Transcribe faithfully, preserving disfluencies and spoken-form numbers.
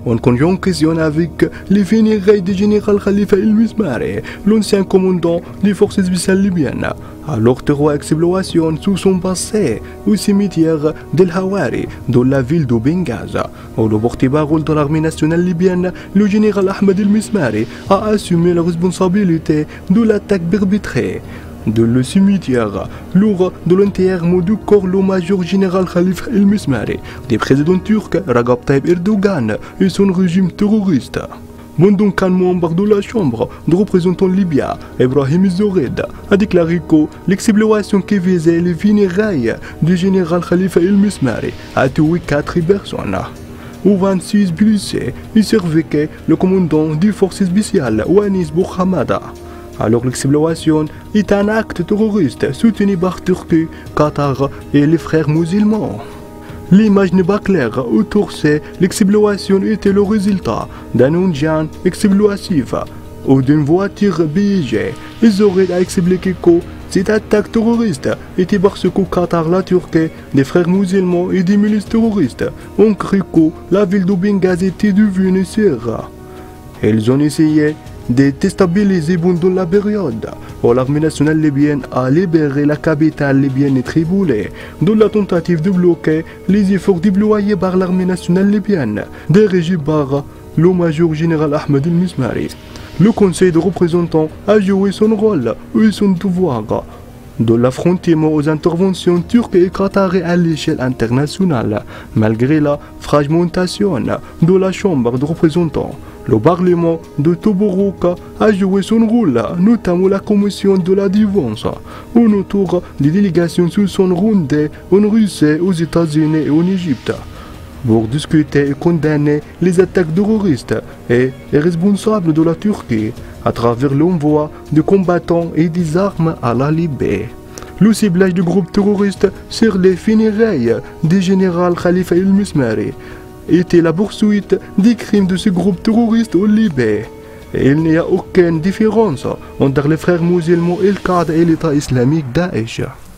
en conjonction avec les funérailles du général Khalifa el-Mismari, l'ancien commandant des forces spéciales libyennes. Alors trois explorations se sont passées au cimetière d'El Hawari, dans la ville de Benghazi. Au porte-parole de l'armée nationale libyenne, le général Ahmed el-Mismari a assumé la responsabilité de l'attaque perpétrée de le cimetière lors de l'enterrement du corps le major général Khalifa el-Mismari des présidents turcs Recep Tayyip Erdogan et son régime terroriste. Pendant qu'un membre de la Chambre de représentants libyens, Ibrahim Zored, a déclaré que l'exploration qui visait les funérailles du général Khalifa el-Mismari a tué quatre personnes. Au vingt-six blessés, il servait le commandant des forces spéciales Wanis Bouhamada. Alors l'exploration est un acte terroriste soutenu par Turquie, Qatar et les frères musulmans. L'image n'est pas claire autour de l'exploration était le résultat d'un engin explosif ou d'une voiture piégée. Ils auraient expliqué que cette attaque terroriste était parce que Qatar, la Turquie, des frères musulmans et des milices terroristes ont cru que la ville de Benghazi était devenue sûre. Ils ont essayé de déstabiliser pendant la période où l'armée nationale libyenne a libéré la capitale libyenne Tripoli dans la tentative de bloquer les efforts déployés par l'armée nationale libyenne dirigée par le major général Ahmed el-Mismari. Le Conseil de représentants a joué son rôle et son devoir de l'affrontement aux interventions turques et qatari à l'échelle internationale, malgré la fragmentation de la Chambre de représentants. Le Parlement de Tobruk a joué son rôle, notamment la commission de la défense, où autour des délégations se sont rendues en Russie, aux États-Unis et en Égypte, pour discuter et condamner les attaques terroristes et les responsables de la Turquie à travers l'envoi de combattants et des armes à la Libye. Le ciblage du groupe terroriste sur les funérailles du général Khalifa el-Mismari était la poursuite des crimes de ce groupe terroriste au Libye. Et il n'y a aucune différence entre les frères musulmans El-Qaïda et l'État islamique Daesh.